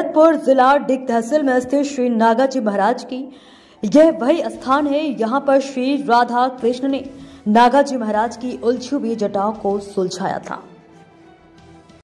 भरतपुर जिला डिग तहसील में स्थित श्री नागाजी महाराज की यह वही स्थान है। यहाँ पर श्री राधा कृष्ण ने नागाजी महाराज की उलझी हुई जटाओं को सुलझाया था।